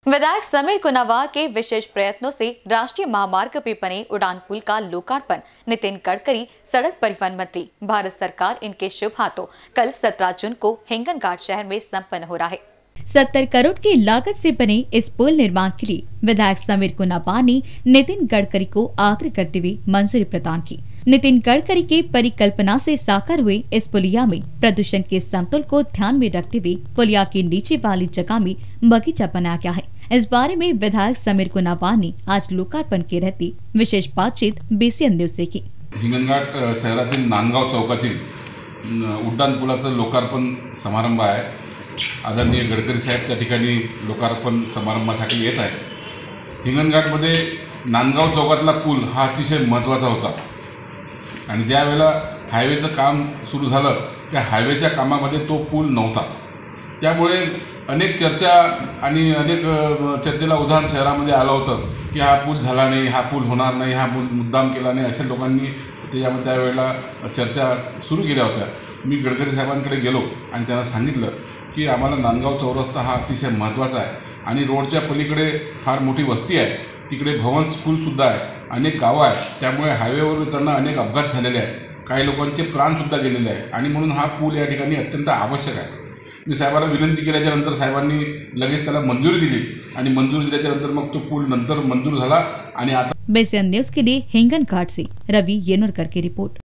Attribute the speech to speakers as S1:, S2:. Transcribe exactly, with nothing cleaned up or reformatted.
S1: विधायक समीर कुनावार के विशेष प्रयत्नों से राष्ट्रीय महामार्ग पे बने उड़ान पुल का लोकार्पण नितिन गडकरी सड़क परिवहन मंत्री भारत सरकार इनके शुभ हाथों कल सत्रह जून को हिंगनघाट शहर में संपन्न हो रहा है। सत्तर करोड़ की लागत से बने इस पुल निर्माण के लिए विधायक समीर कुनावार ने नितिन गडकरी को आग्रह करते हुए मंजूरी प्रदान की। नितिन गडकरी की परिकल्पना से साकार हुए इस पुलिया में प्रदूषण के संतुलन को ध्यान में रखते हुए पुलिया के नीचे वाली जगह में बगीचा बनाया गया है। इस बारे में विधायक समीर कुनावार ने आज लोकार्पण के रहती विशेष बातचीत बीसीएन न्यूज से की।
S2: हिंगणघाट शहरातील नांदगाव चौकातील उड्डाण पुलाचं लोकार्पण समारंभ आहे। आदरणीय गडकरी साहेब त्या ठिकाणी लोकार्पण समारंभासाठी येत आहे। हिंगणघाटमध्ये नांदगाव चौकातला पूल हा अतिशय महत्त्वाचा होता आणि ज्या वेळेला हायवेचं काम सुरू झालं त्या हायवेच्या कामामध्ये तो पूल नव्हता। त्यामुळे अनेक चर्चा आणि अनेक चर्चेला उधाण शहरामध्ये आलं होतं की हा पूल झाला नाही, हा पूल होणार नाही, हा पूल मुद्दाम केला नाही, अशा लोकांनी त्याच्यामध्ये त्यावेळेला चर्चा सुरू केल्या होत्या। मी गडकरी साहेबांकडे गेलो आणि त्यांना सांगितलं की आम्हाला नांदगाव चौरस्ता हा अतिशय महत्त्वाचा आहे आणि रोडच्या पलीकडे फार मोठी वस्ती आहे, तिकडे भवन स्कूलसुद्धा आहे, अनेक गावं आहेत, त्यामुळे हायवेवर त्यांना अनेक अपघात झालेले आहेत, काही लोकांचे प्राणसुद्धा गेलेले आहे आणि म्हणून हा पूल या ठिकाणी अत्यंत आवश्यक आहे। मी साहेबांना विनंती केल्याच्यानंतर साहेबांनी लगेच त्याला मंजुरी दिली आणि मंजुरी दिल्याच्यानंतर मग तो पूल नंतर मंजूर झाला आणि आता
S1: बीसीएन न्यूज के लिए हिंगनघाट से रवि येनोरकर की रिपोर्ट।